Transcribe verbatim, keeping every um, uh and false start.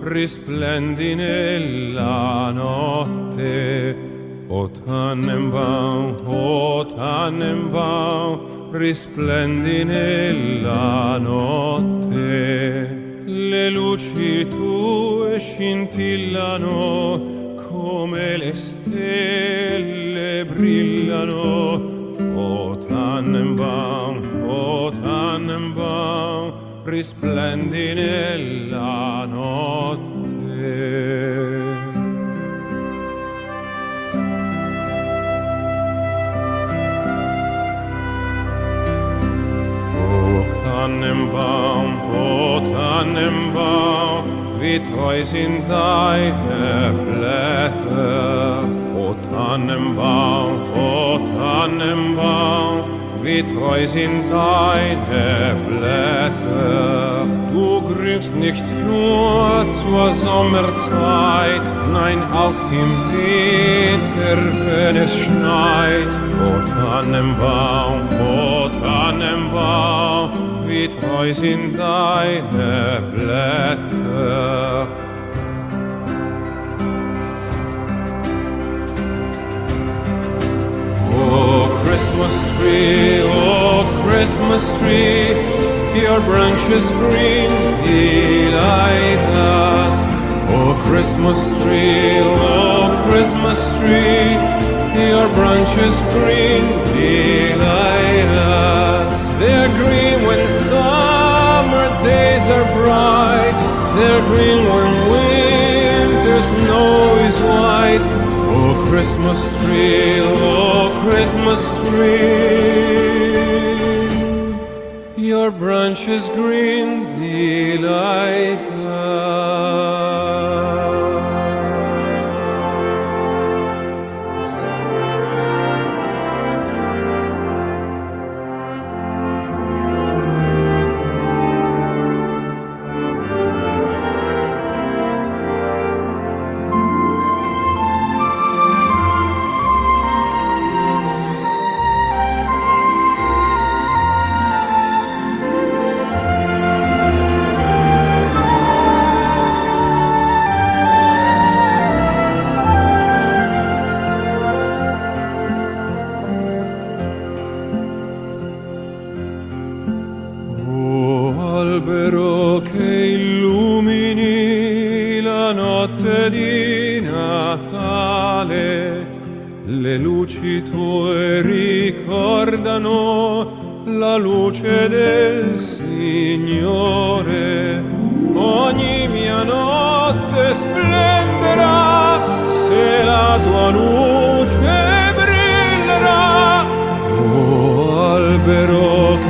risplendi nella notte. O Tannenbaum, o Tannenbaum, risplendi nella notte. Le luci tue scintillano come le stelle brillano. O Tannenbaum, o Tannenbaum, risplendi nella notte. Tannenbaum, o Tannenbaum, wie treu sind deine Blätter. O Tannenbaum, o Tannenbaum, wie treu sind deine Blätter. Du grünst nicht nur zur Sommerzeit, nein, auch im Winter, wenn es schneit. O Tannenbaum, o Tannenbaum, wie treu sind deine Blätter. Oh, Christmas tree, oh, Christmas tree, your branches green delight us. Oh, Christmas tree, oh, Christmas tree, your branches green delight us. They're green when summer days are bright. They're green when winter snow is white. Oh, Christmas tree, oh, Christmas tree, your branches green delight us. Albero che illumini la notte di Natale, le luci tue ricordano la luce del Signore. Ogni mia notte splenderà se la tua luce brillerà. Oh, albero